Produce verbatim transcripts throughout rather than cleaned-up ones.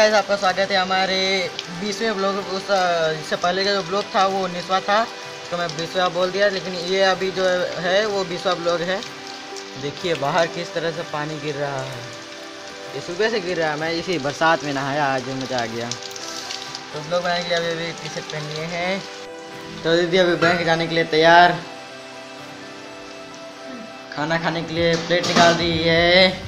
Guys, आपका स्वागत है हमारे बीसवें ब्लॉग। उस इससे पहले का जो ब्लॉग था वो उन्नीसवां था, तो मैं बीसवां बोल दिया, लेकिन ये अभी जो है वो बीसवां ब्लॉग है। देखिए बाहर किस तरह से पानी गिर रहा है, ये सुबह से गिर रहा है। मैं इसी बरसात में नहाया, आज मजा आ गया। तो ब्लॉग बनाने के लिए अभी अभी टी शर्ट पहन लिए हैं। तो दीदी अभी बैंक जाने के लिए तैयार, खाना खाने के लिए प्लेट निकाल दी है।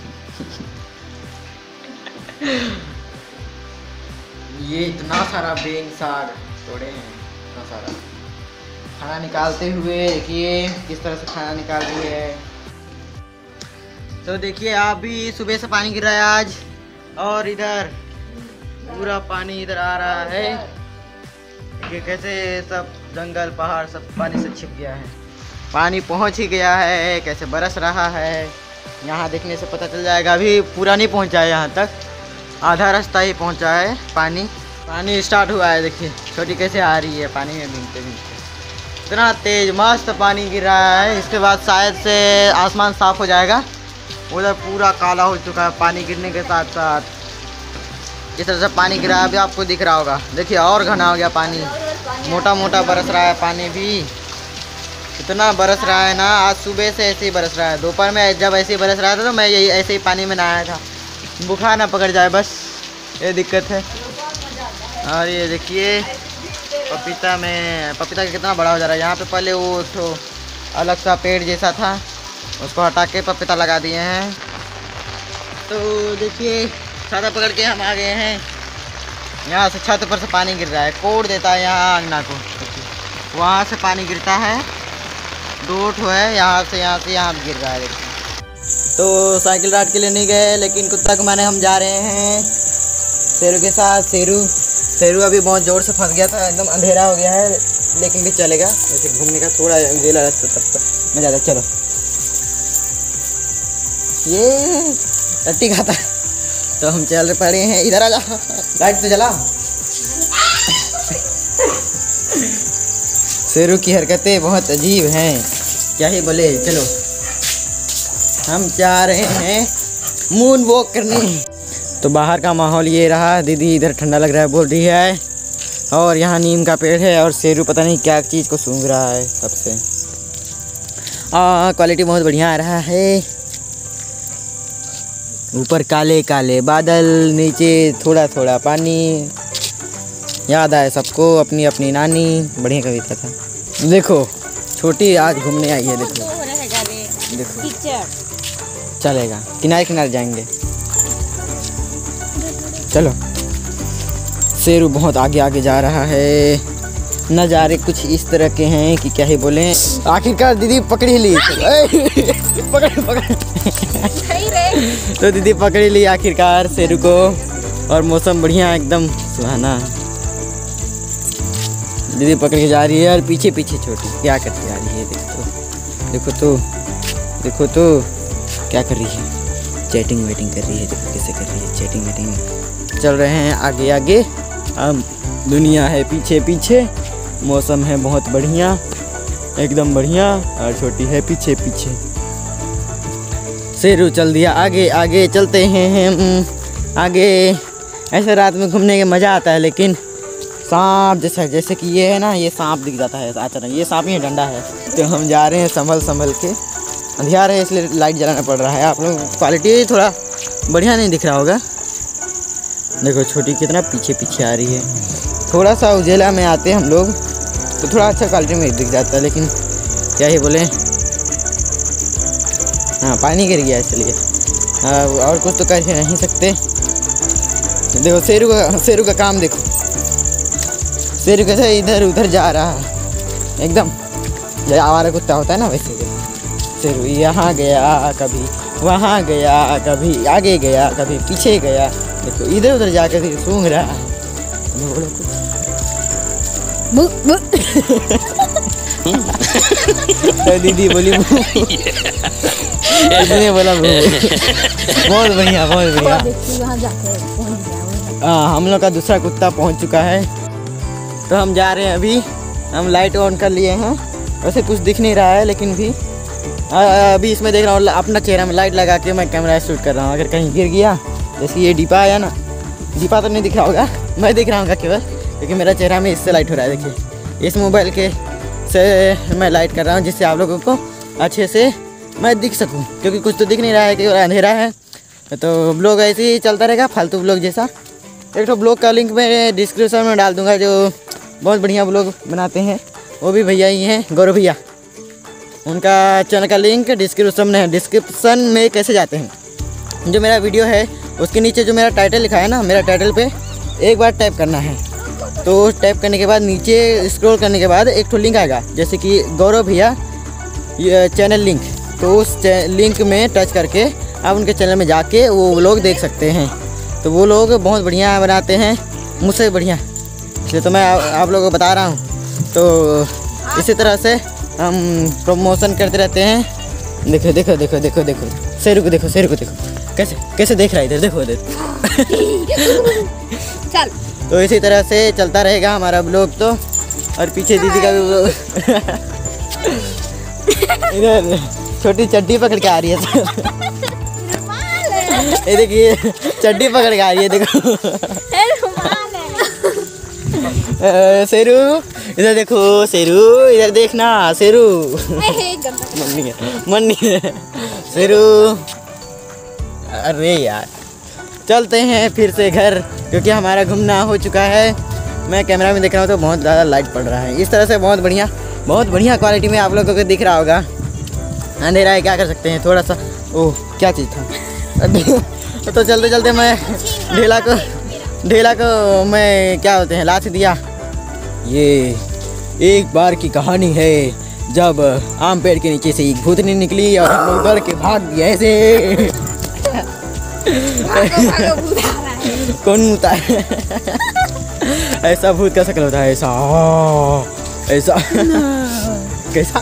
ये इतना सारा बेंग साग तोड़े हैं, इतना सारा खाना निकालते हुए देखिए किस तरह से खाना निकाल रही है। तो देखिए आप भी सुबह से पानी गिर रहा है आज, और इधर पूरा पानी इधर आ रहा है। देखिए कैसे सब जंगल पहाड़ सब पानी से छिप गया है, पानी पहुंच ही गया है, कैसे बरस रहा है। यहाँ देखने से पता चल जाएगा, अभी पूरा नहीं पहुंचा है, यहाँ तक आधा रास्ता ही पहुंचा है। पानी पानी स्टार्ट हुआ है, देखिए छोटी कैसे आ रही है पानी में भीगते भीगते। इतना तेज मस्त पानी गिर रहा है। इसके बाद शायद से आसमान साफ हो जाएगा। उधर पूरा काला हो चुका है पानी गिरने के साथ साथ। इस तरह से पानी गिरा है, अभी आपको दिख रहा होगा। देखिए और घना हो गया पानी, मोटा मोटा बरस रहा है पानी भी। इतना बरस रहा है ना, आज सुबह से ऐसे ही बरस रहा है। दोपहर में जब ऐसे ही बरस रहा था तो मैं यही ऐसे ही पानी में नहाया था, बुखार ना पकड़ जाए बस, ये दिक्कत है। और ये देखिए पपीता में पपीता कितना बड़ा हो जा रहा है। यहाँ पे पहले वो तो अलग सा पेड़ जैसा था, उसको हटा के पपीता लगा दिए हैं। तो देखिए छाता पकड़ के हम आ गए हैं। यहाँ से छत पर से पानी गिर रहा है, कोड़ देता है यहाँ अंगना को। वहाँ से पानी गिरता है, दो ठो है, यहाँ से यहाँ से यहाँ गिर रहा है। देखिए तो साइकिल राइड के लिए नहीं गए, लेकिन कुत्ता को माने हम जा रहे हैं शेरू के साथ। शेरू शेरू अभी बहुत ज़ोर से फंस गया था, एकदम अंधेरा हो गया है, लेकिन भी चलेगा। जैसे घूमने का थोड़ा अंधेरा रास्ता तब तक मैं ज़्यादा। चलो ये टट्टी खाता है, तो हम चल पड़े हैं। इधर आ जा, लाइट तो जला। शेरू की हरकतें बहुत अजीब हैं, क्या ही बोले। चलो हम जा रहे हैं मून वॉक करने। तो बाहर का माहौल ये रहा। दीदी इधर ठंडा लग रहा है बोल रही है, और यहाँ नीम का पेड़ है, और शेरू पता नहीं क्या चीज़ को सूंघ रहा है तब से। हाँ क्वालिटी बहुत बढ़िया आ रहा है। ऊपर काले काले बादल, नीचे थोड़ा थोड़ा पानी। याद आए सबको अपनी अपनी नानी, बढ़िया कविता था। देखो छोटी आज घूमने आई है, देखो देखो चलेगा, किनारे किनारे जाएंगे। चलो शेरू बहुत आगे आगे जा रहा है। नज़ारे कुछ इस तरह के हैं कि क्या ही बोलें। आखिरकार दीदी पकड़ ही ली। पकड़ पकड़ तो दीदी पकड़ ली आखिरकार शेरू को, और मौसम बढ़िया एकदम सुहाना। दीदी पकड़ के जा रही है, और पीछे पीछे छोटी क्या करती जा रही है। देखो तो देखो तो देखो तो क्या कर रही है, चैटिंग वेटिंग कर रही है। देखो कैसे कर रही है चैटिंग वेटिंग। चल रहे हैं आगे आगे, हम दुनिया है पीछे पीछे। मौसम है बहुत बढ़िया, एकदम बढ़िया, और छोटी है पीछे पीछे। शेरू चल दिया आगे आगे, चलते हैं हम आगे। ऐसे रात में घूमने का मज़ा आता है, लेकिन सांप जैसा, जैसे कि ये है ना, ये सांप दिख जाता है अचानक। ये सांप ही डंडा है। तो हम जा रहे हैं संभल संभल के, अंधेरा है इसलिए लाइट जलाना पड़ रहा है। आप लोग क्वालिटी थोड़ा बढ़िया नहीं दिख रहा होगा। देखो छोटी कितना पीछे पीछे आ रही है। थोड़ा सा उजेला में आते हम लोग तो थोड़ा अच्छा क्वालिटी में दिख जाता है, लेकिन क्या ही बोले। हाँ पानी गिर गया इसलिए, और कुछ तो कर ही नहीं सकते। देखो शेरू का शेरू का काम देखो, शेरू कैसे इधर उधर जा रहा है एकदम, जैसे आवारा कुत्ता होता है ना वैसे। शेरू यहाँ गया, कभी वहाँ गया, कभी आगे गया, कभी पीछे गया। देखो इधर उधर जाकर सूंघ रहा है। बोलो कुछ। तो दीदी बोली इसने बोला बहुत बढ़िया बहुत बढ़िया। हाँ हम लोग का दूसरा कुत्ता पहुँच चुका है। तो हम जा रहे हैं अभी, हम लाइट ऑन कर लिए हैं। वैसे कुछ दिख नहीं रहा है, लेकिन भी अभी इसमें देख रहा हूँ अपना चेहरा में लाइट लगा के मैं कैमरा शूट कर रहा हूँ। अगर कहीं गिर गया, जैसे ये डिब्बा आया ना, दीपा तो नहीं दिख रहा होगा, मैं दिख रहा हूँ केवल, क्योंकि मेरा चेहरा में इससे लाइट हो रहा है। देखिए इस मोबाइल के से मैं लाइट कर रहा हूँ जिससे आप लोगों को अच्छे से मैं दिख सकूँ, क्योंकि कुछ तो दिख नहीं रहा है, केवल अंधेरा है। तो ब्लॉग ऐसे ही चलता रहेगा, फालतू ब्लॉग जैसा। एक तो ब्लॉग का लिंक मैं डिस्क्रिप्शन में डाल दूँगा, जो बहुत बढ़िया ब्लॉग बनाते हैं, वो भी भैया ही हैं, गौरव भैया। उनका चैनल का लिंक डिस्क्रिप्शन में है। डिस्क्रिप्शन में कैसे जाते हैं, जो मेरा वीडियो है उसके नीचे जो मेरा टाइटल लिखा है ना, मेरा टाइटल पे एक बार टाइप करना है। तो टाइप करने के बाद नीचे स्क्रॉल करने के बाद एक तो लिंक आएगा, जैसे कि गौरव भैया चैनल लिंक। तो उस लिंक में टच करके आप उनके चैनल में जाके वो लोग देख सकते हैं। तो वो लोग बहुत बढ़िया बनाते हैं, मुझसे बढ़िया, इसलिए तो मैं आ, आप लोगों को बता रहा हूँ। तो इसी तरह से हम प्रमोशन करते रहते हैं। देखो देखो देखो देखो देखो शेरू को देखो, शेरू को देखो कैसे कैसे देख रहा है इधर, देखो इधर। चल। तो इसी तरह से चलता रहेगा हमारा ब्लॉग। तो और पीछे दीदी का भी ब्लॉग इधर छोटी चड्डी पकड़ के आ रही है। ये देखिए चड्डी पकड़ के आ रही है, देखो शेरू इधर देखो, शेरू इधर देखना, शेरू मन्नी मन्नी शेरू। अरे यार चलते हैं फिर से घर, क्योंकि हमारा घूमना हो चुका है। मैं कैमरा में देख रहा हूँ तो बहुत ज़्यादा लाइट पड़ रहा है। इस तरह से बहुत बढ़िया बहुत बढ़िया क्वालिटी में आप लोगों को दिख रहा होगा। अंधेरा है, क्या कर सकते हैं, थोड़ा सा। ओह क्या चीज़ था। तो चलते चलते मैं ढेला को ढेला को मैं क्या होते हैं लात दिया। ये एक बार की कहानी है, जब आम पेड़ के नीचे से एक भूतनी निकली और हम लोग डर के भाग दिए ऐसे। कौन मुता है? ऐसा भूत का शक्ल होता है, ऐसा ऐसा कैसा?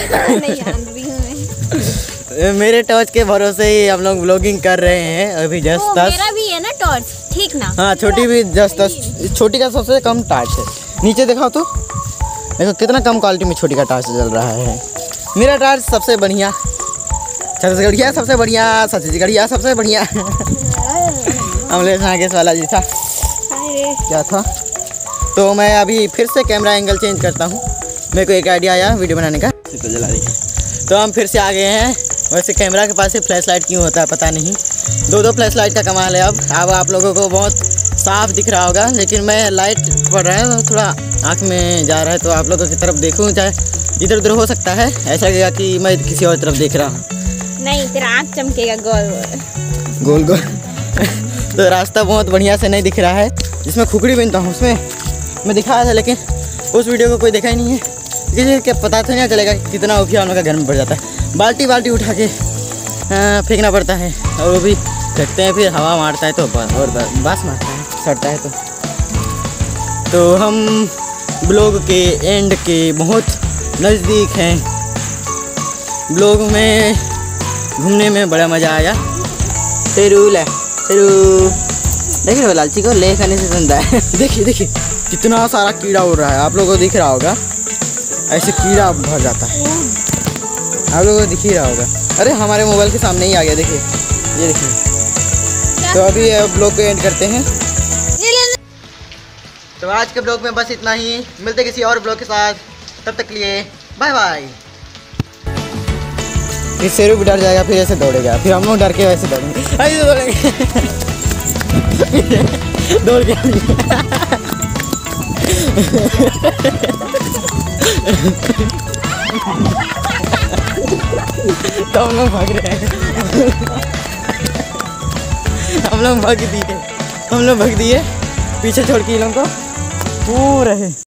मेरे टॉर्च के भरोसे ही हम लोग व्लॉगिंग कर रहे हैं अभी। जस्ट दस मेरा भी है ना टॉर्च, ठीक ना? हाँ छोटी भी जस्ट दस, छोटी का सबसे कम टॉर्च है। नीचे दिखाओ तो, देखो कितना कम क्वालिटी में छोटी का टॉर्च चल रहा है। मेरा टॉर्च सबसे बढ़िया, छत्तीसगढ़िया सबसे बढ़िया, छत्तीसगढ़िया सबसे बढ़िया। अमलेश नागेश वाला जी था, क्या था। तो मैं अभी फिर से कैमरा एंगल चेंज करता हूँ, मेरे को एक आइडिया आया वीडियो बनाने का, तो जला दिया। तो हम फिर से आ गए हैं। वैसे कैमरा के पास से फ्लैश लाइट क्यों होता है पता नहीं, दो दो फ्लैश लाइट का कमाल है। अब अब आप लोगों को बहुत साफ दिख रहा होगा, लेकिन मैं लाइट पड़ रहा है तो थोड़ा आँख में जा रहा है, तो आप लोगों की तरफ देखूँ, चाहे इधर उधर हो सकता है, ऐसा लगेगा कि मैं किसी और तरफ देख रहा हूँ। नहीं, तेरा आँख चमकेगा गोल गोल गोल। तो रास्ता बहुत बढ़िया से नहीं दिख रहा है, जिसमें खुकड़ी बनता हूँ उसमें मैं दिखाया था, लेकिन उस वीडियो को कोई देखा ही नहीं है, किसी क्या पता तो नहीं चलेगा कितना उफिया उनका घर में पड़ जाता है। बाल्टी बाल्टी उठा के फेंकना पड़ता है, और वो भी फेंकते हैं फिर हवा मारता है तो और बास मारता है, सड़ता है। तो तो हम ब्लॉग के एंड के बहुत नज़दीक हैं। ब्लॉग में घूमने में बड़ा मज़ा आया। शेरू ले शेरू देखिए वो लालची को ले खाने से सुनता है। देखिए देखिए कितना सारा कीड़ा उड़ रहा है, आप लोगों को दिख रहा होगा, ऐसे कीड़ा भर जाता है, आप लोगों को दिख ही रहा होगा। अरे हमारे मोबाइल के सामने ही आ गया, देखिए ये देखिए। तो अभी ब्लॉग को एंड करते हैं। तो आज के ब्लॉग में बस इतना ही, मिलते किसी और ब्लॉग के साथ, तब तक के लिए बाय बाय। फिर शेरू भी डर जाएगा, फिर ऐसे दौड़ेगा, फिर हम लोग डर के वैसे दौड़ेंगे, ऐसे दौड़ेंगे। दौड़ के तो हम लोग भाग रहे हैं। हम लोग भाग दिए हम लोग भाग दिए पीछे छोड़ के इन लोगों को हो रहे।